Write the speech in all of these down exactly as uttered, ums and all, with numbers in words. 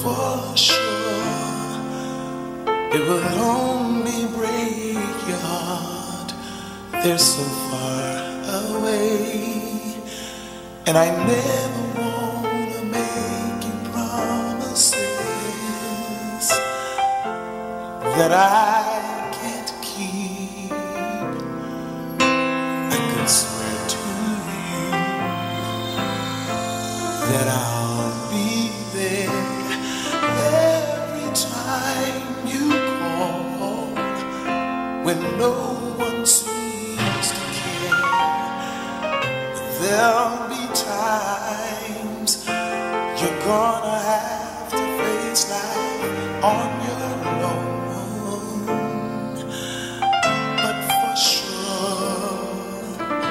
for sure. It would only break your heart. They're so far away, and I never wanna make you promises that I can't keep. I can swear to you that I'll be there every time you call when no one seems to care. But there'll be times you're gonna have to face life on your own. But for sure,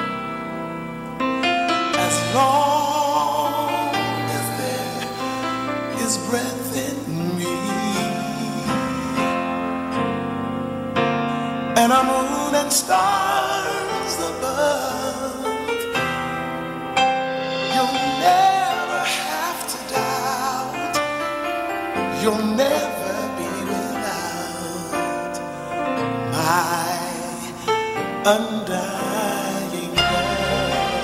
as long as there is breath in me and a moon and stars above, you'll never have to doubt. You'll never be without my undying love.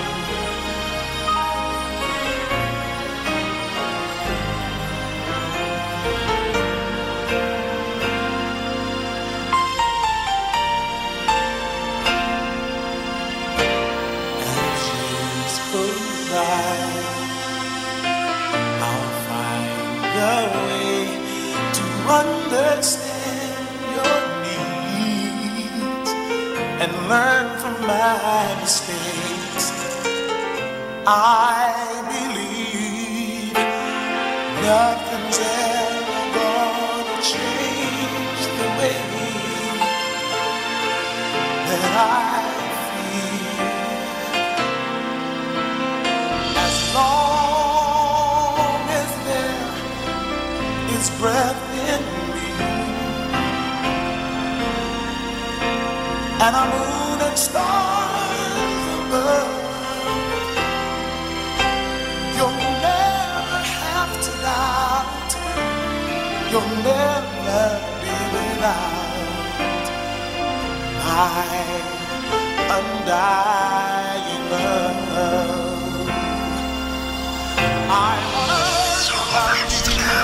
As years go by, I'll find a way to understand your needs and learn from my mistakes. I believe nothing's ever gonna change the way that I feel. As long as there is breath in me and a moon and stars above, you'll never have to doubt. You'll never be without my undying love. I heard about you.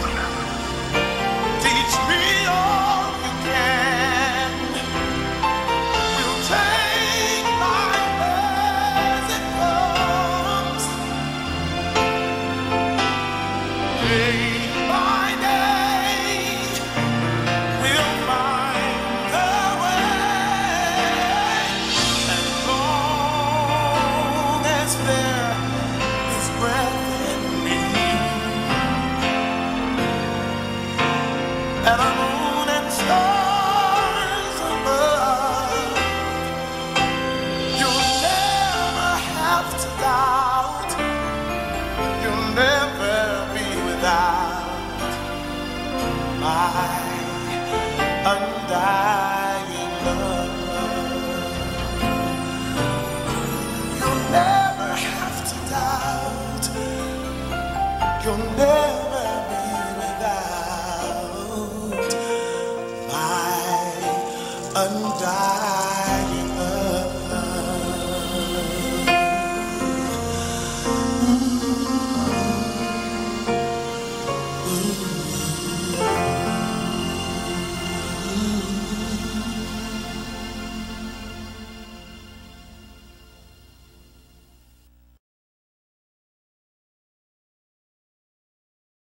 Teach me all you can. We'll take life as it comes, day by day. We'll find the way, as long as there is breath in me and a moon and stars above, you'll never have to doubt. You'll never be without my undying love. You'll never have to doubt. You'll never be without my undying